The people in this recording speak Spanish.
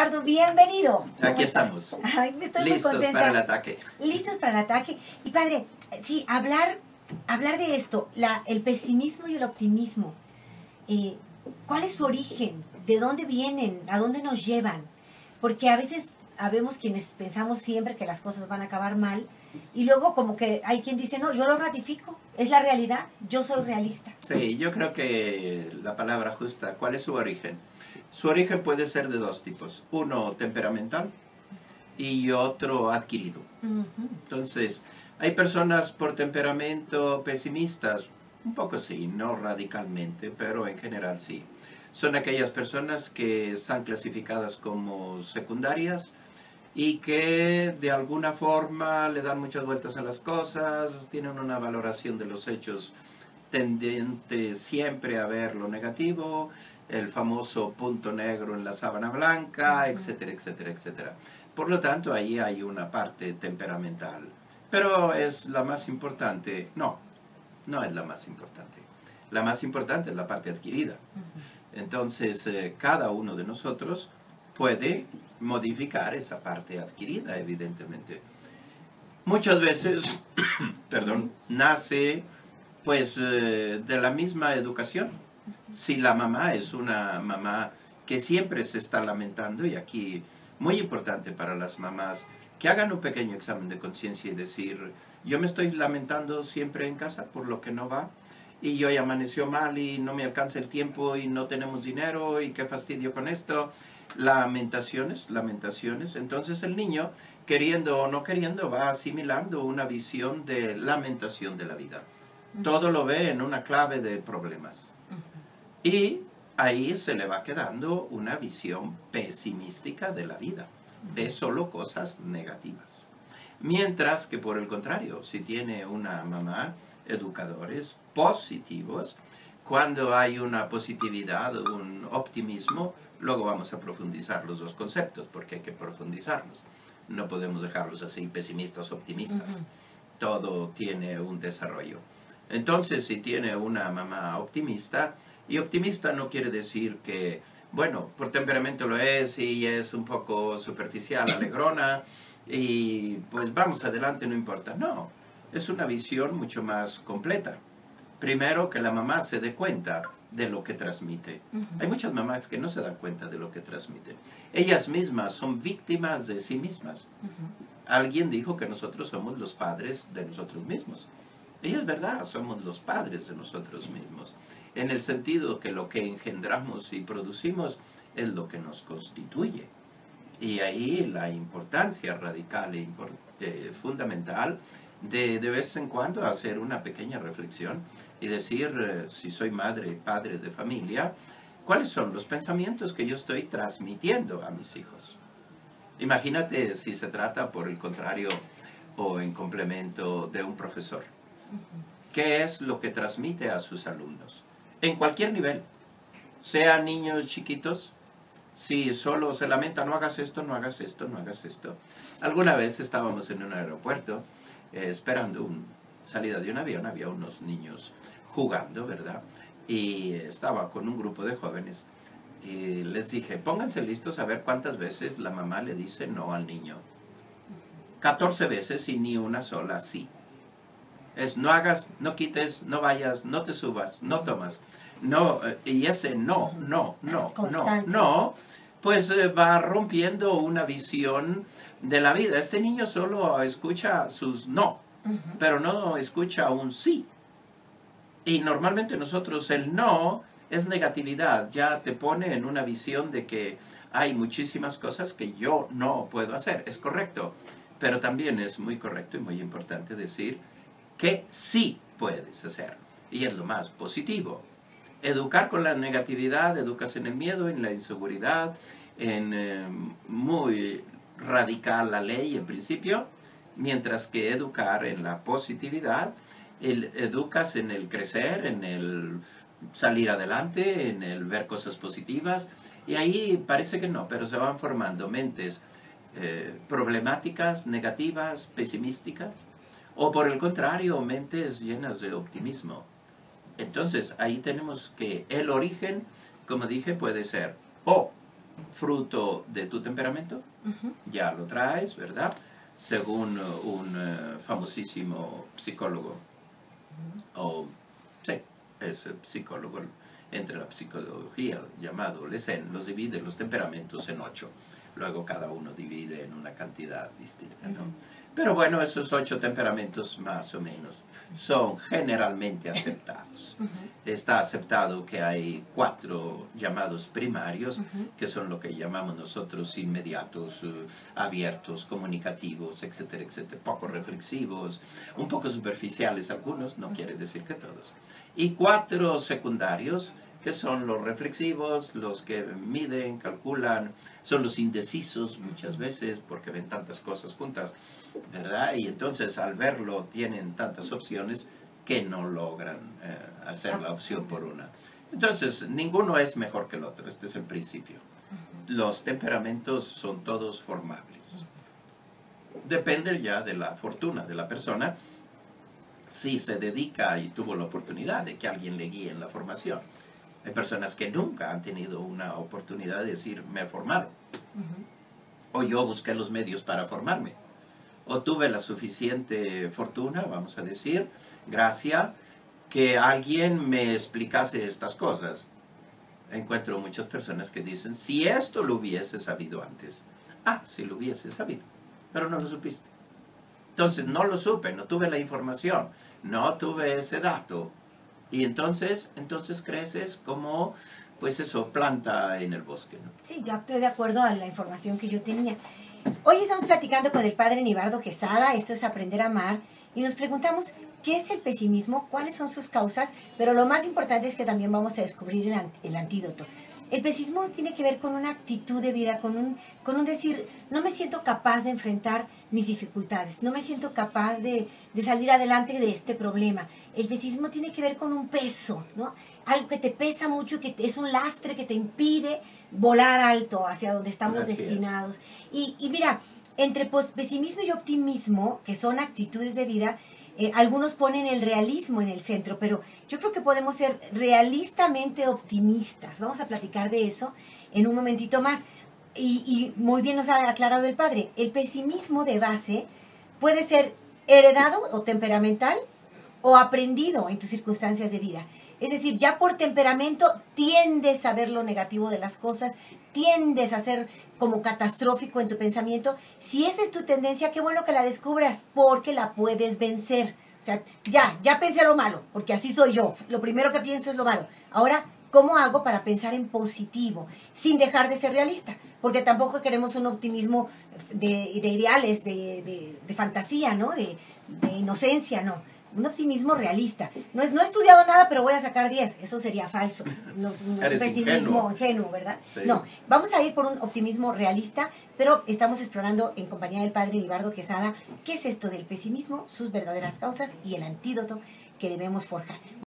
Eduardo, bienvenido. Aquí estamos. Ay, estoy muy Listos contenta. para el ataque. Listos para el ataque. Y padre, sí, hablar de esto, el pesimismo y el optimismo. ¿Cuál es su origen? ¿De dónde vienen? ¿A dónde nos llevan? Porque a veces habemos quienes pensamos siempre que las cosas van a acabar mal y luego como que hay quien dice, no, yo lo ratifico, es la realidad, yo soy realista. Sí, yo creo que la palabra justa, ¿cuál es su origen? Su origen puede ser de dos tipos, uno temperamental y otro adquirido. Entonces, hay personas por temperamento pesimistas, un poco sí, no radicalmente, pero en general sí. Son aquellas personas que están clasificadas como secundarias y que de alguna forma le dan muchas vueltas a las cosas, tienen una valoración de los hechos tendiente siempre a ver lo negativo, el famoso punto negro en la sábana blanca, etcétera, etcétera, etcétera. Por lo tanto, ahí hay una parte temperamental. Pero es la más importante. No, no es la más importante. La más importante es la parte adquirida. Entonces, cada uno de nosotros puede modificar esa parte adquirida, evidentemente. Muchas veces, perdón, nace pues de la misma educación. Si la mamá es una mamá que siempre se está lamentando, y aquí muy importante para las mamás, que hagan un pequeño examen de conciencia y decir, yo me estoy lamentando siempre en casa por lo que no va, y hoy amaneció mal y no me alcanza el tiempo y no tenemos dinero y qué fastidio con esto. Lamentaciones, lamentaciones. Entonces el niño, queriendo o no queriendo, va asimilando una visión de lamentación de la vida. Todo lo ve en una clave de problemas. Y ahí se le va quedando una visión pesimística de la vida. Ve solo cosas negativas. Mientras que por el contrario, si tiene una mamá, educadores positivos, cuando hay una positividad, un optimismo, luego vamos a profundizar los dos conceptos, porque hay que profundizarlos. No podemos dejarlos así, pesimistas, optimistas. Todo tiene un desarrollo. Entonces, si tiene una mamá optimista, y optimista no quiere decir que, bueno, por temperamento lo es y es un poco superficial, alegrona, y pues vamos adelante, no importa. No, es una visión mucho más completa. Primero, que la mamá se dé cuenta de lo que transmite. Hay muchas mamás que no se dan cuenta de lo que transmiten. Ellas mismas son víctimas de sí mismas. Alguien dijo que nosotros somos los padres de nosotros mismos. Y es verdad, somos los padres de nosotros mismos, en el sentido que lo que engendramos y producimos es lo que nos constituye. Y ahí la importancia radical e fundamental de vez en cuando hacer una pequeña reflexión y decir, si soy madre y padre de familia, ¿cuáles son los pensamientos que yo estoy transmitiendo a mis hijos? Imagínate si se trata, por el contrario, o en complemento de un profesor. ¿Qué es lo que transmite a sus alumnos? En cualquier nivel, sean niños chiquitos, si solo se lamenta, no hagas esto, no hagas esto, no hagas esto. Alguna vez estábamos en un aeropuerto esperando una salida de un avión, había unos niños jugando, ¿verdad? Y estaba con un grupo de jóvenes y les dije, pónganse listos a ver cuántas veces la mamá le dice no al niño. 14 veces y ni una sola sí. Es no hagas, no quites, no vayas, no te subas, no tomas. No, y ese no, pues va rompiendo una visión de la vida. Este niño solo escucha sus no, pero no escucha un sí. Y normalmente nosotros el no es negatividad, ya te pone en una visión de que hay muchísimas cosas que yo no puedo hacer. Es correcto, pero también es muy correcto y muy importante decir que sí puedes hacer. Y es lo más positivo. Educar con la negatividad, educas en el miedo, en la inseguridad, en muy radical la ley en principio, mientras que educar en la positividad, educas en el crecer, en el salir adelante, en el ver cosas positivas, y ahí parece que no, pero se van formando mentes problemáticas, negativas, pesimísticas, o por el contrario, mentes llenas de optimismo. Entonces, ahí tenemos que el origen, como dije, puede ser o fruto de tu temperamento, ya lo traes, ¿verdad? Según un famosísimo psicólogo, sí, es psicólogo entre la psicología, llamado Lessen, los divide los temperamentos en 8. Luego cada uno divide en una cantidad distinta, ¿no? Pero bueno, esos 8 temperamentos más o menos son generalmente aceptados. Está aceptado que hay 4 llamados primarios, que son lo que llamamos nosotros inmediatos, abiertos, comunicativos, etcétera, etcétera, poco reflexivos, un poco superficiales algunos, no quiere decir que todos. Y 4 secundarios, que son los reflexivos, los que miden, calculan, son los indecisos muchas veces porque ven tantas cosas juntas, ¿verdad? Y entonces al verlo tienen tantas opciones que no logran hacer la opción por una. Entonces ninguno es mejor que el otro, este es el principio. Los temperamentos son todos formables. Depende ya de la fortuna de la persona, si se dedica y tuvo la oportunidad de que alguien le guíe en la formación. Hay personas que nunca han tenido una oportunidad de decir, me formaron. O yo busqué los medios para formarme. O tuve la suficiente fortuna, vamos a decir, gracia, que alguien me explicase estas cosas. Encuentro muchas personas que dicen, si esto lo hubiese sabido antes. Ah, si lo hubiese sabido, pero no lo supiste. Entonces no lo supe, no tuve la información, no tuve ese dato. Y entonces creces como, pues eso, planta en el bosque, ¿no? Sí, yo estoy de acuerdo a la información que yo tenía. Hoy estamos platicando con el padre Nibardo Quesada, esto es Aprender a Amar, y nos preguntamos, ¿qué es el pesimismo? ¿Cuáles son sus causas? Pero lo más importante es que también vamos a descubrir el antídoto. El pesimismo tiene que ver con una actitud de vida, con un decir, no me siento capaz de enfrentar mis dificultades, no me siento capaz de salir adelante de este problema. El pesimismo tiene que ver con un peso, ¿no? Algo que te pesa mucho, que es un lastre que te impide volar alto hacia donde estamos destinados. Y mira, entre pesimismo y optimismo, que son actitudes de vida, algunos ponen el realismo en el centro, pero yo creo que podemos ser realistamente optimistas. Vamos a platicar de eso en un momentito más. Y muy bien nos ha aclarado el padre, el pesimismo de base puede ser heredado o temperamental o aprendido en tus circunstancias de vida. Es decir, ya por temperamento tiendes a ver lo negativo de las cosas, tiendes a ser como catastrófico en tu pensamiento. Si esa es tu tendencia, qué bueno que la descubras, porque la puedes vencer. O sea, ya pensé lo malo, porque así soy yo. Lo primero que pienso es lo malo. Ahora, ¿cómo hago para pensar en positivo, sin dejar de ser realista? Porque tampoco queremos un optimismo de ideales, de fantasía, ¿no? De inocencia, no. Un optimismo realista. No he estudiado nada, pero voy a sacar 10. Eso sería falso. No, Eres pesimismo ingenuo, ¿verdad? Sí. No, vamos a ir por un optimismo realista, pero estamos explorando en compañía del padre Nibardo Quesada qué es esto del pesimismo, sus verdaderas causas y el antídoto que debemos forjar.